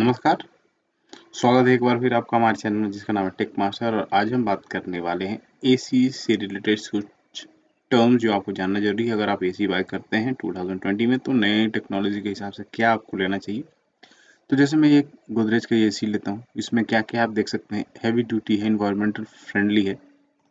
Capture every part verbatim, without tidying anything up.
नमस्कार, स्वागत है एक बार फिर आपका हमारे चैनल में जिसका नाम है टेक मास्टर। और आज हम बात करने वाले हैं एसी से रिलेटेड कुछ टर्म्स जो आपको जानना जरूरी है। अगर आप एसी बाय करते हैं टू थाउजेंड ट्वेंटी में तो नए टेक्नोलॉजी के हिसाब से क्या आपको लेना चाहिए। तो जैसे मैं एक गोदरेज का एसी लेता हूँ, इसमें क्या क्या आप देख सकते हैं। हैवी ड्यूटी है, इन्वायरमेंटल फ्रेंडली है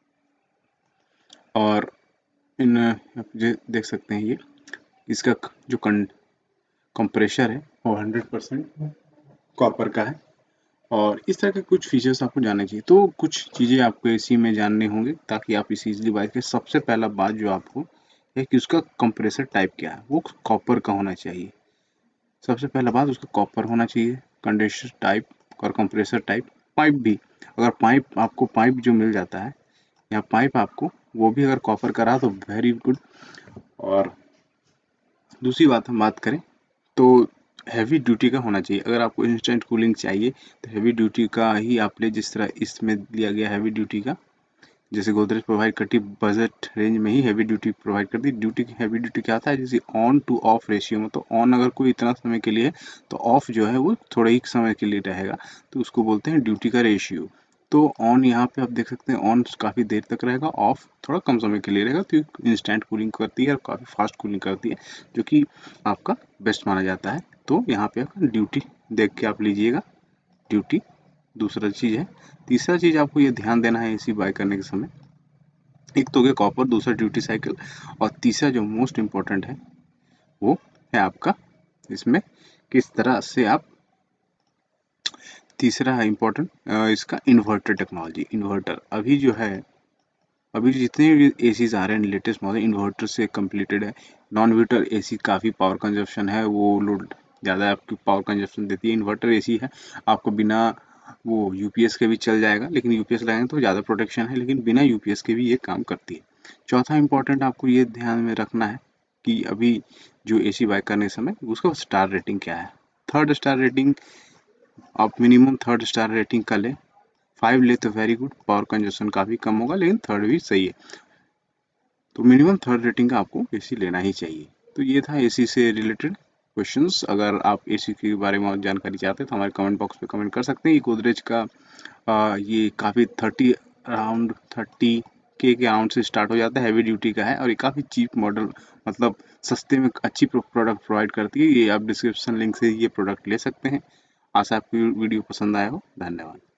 और इन आप जे- देख सकते हैं ये इसका जो कंप्रेशर है वो हंड्रेड परसेंट कॉपर का है। और इस तरह के कुछ फीचर्स आपको जानने चाहिए। तो कुछ चीज़ें आपको इसी में जानने होंगे ताकि आप इसे इजीली बाय करें। सबसे पहला बात जो आपको है कि उसका कंप्रेसर टाइप क्या है, वो कॉपर का होना चाहिए। सबसे पहला बात उसका कॉपर होना चाहिए, कंडेंसर टाइप और कंप्रेसर टाइप। पाइप भी, अगर पाइप आपको पाइप जो मिल जाता है या पाइप आपको वो भी अगर कॉपर का रहा तो वेरी गुड। और दूसरी बात हम बात करें तो हैवी ड्यूटी का होना चाहिए। अगर आपको इंस्टेंट कूलिंग चाहिए तो हैवी ड्यूटी का ही आप ले, जिस तरह इसमें लिया गया हैवी ड्यूटी का। जैसे गोदरेज प्रोवाइड करती है बजट रेंज में ही हैवी ड्यूटी प्रोवाइड करती है। ड्यूटी की हैवी ड्यूटी क्या आता है, जैसे ऑन टू ऑफ रेशियो में। तो ऑन अगर कोई इतना समय के लिए है तो ऑफ जो है वो थोड़े ही समय के लिए रहेगा, तो उसको बोलते हैं ड्यूटी का रेशियो। तो ऑन यहाँ पे आप देख सकते हैं, ऑन काफ़ी देर तक रहेगा, ऑफ थोड़ा कम समय के लिए रहेगा। तो इंस्टेंट कूलिंग करती है और काफ़ी फास्ट कूलिंग करती है, जो कि आपका बेस्ट माना जाता है। तो यहाँ पे आप ड्यूटी देख के आप लीजिएगा, ड्यूटी दूसरा चीज़ है। तीसरा चीज़ आपको ये ध्यान देना है एसी बाय करने के समय, एक तो हो गया कॉपर, दूसरा ड्यूटी साइकिल, और तीसरा जो मोस्ट इम्पोर्टेंट है वो है आपका इसमें किस तरह से आप, तीसरा है इम्पोर्टेंट इसका इन्वर्टर टेक्नोलॉजी। इन्वर्टर अभी जो है, अभी जितने भी एसीज आ रहे हैं लेटेस्ट मॉडल इन्वर्टर से कंप्लीटेड है। नॉन इन्वर्टर एसी काफ़ी पावर कंजप्शन है, वो लोड ज़्यादा आपकी पावर कंजप्शन देती है। इन्वर्टर एसी है, आपको बिना वो यूपीएस के भी चल जाएगा, लेकिन यूपीएस लगाएंगे तो ज़्यादा प्रोटेक्शन है, लेकिन बिना यूपीएस के भी ये काम करती है। चौथा इंपॉर्टेंट आपको ये ध्यान में रखना है कि अभी जो एसी बाय करने के समय उसका स्टार रेटिंग क्या है। थर्ड स्टार रेटिंग, आप मिनिमम थर्ड स्टार रेटिंग का ले। फाइव ले तो वेरी गुड, पावर कंजप्शन काफ़ी कम होगा, लेकिन थर्ड भी सही है। तो मिनिमम थर्ड रेटिंग का आपको एसी लेना ही चाहिए। तो ये था एसी से रिलेटेड क्वेश्चंस। अगर आप एसी के बारे में और जानकारी चाहते हैं तो हमारे कमेंट बॉक्स पे कमेंट कर सकते हैं। ये गोदरेज का आ, ये काफ़ी थर्टी अराउंड थर्टी के के अराउंड से स्टार्ट हो जाता है, हैवी ड्यूटी का है और ये काफ़ी चीप मॉडल, मतलब सस्ते में अच्छी प्रोडक्ट प्रोवाइड करती है। ये आप डिस्क्रिप्शन लिंक से ये प्रोडक्ट ले सकते हैं। आशा आपको वीडियो पसंद आया हो। धन्यवाद।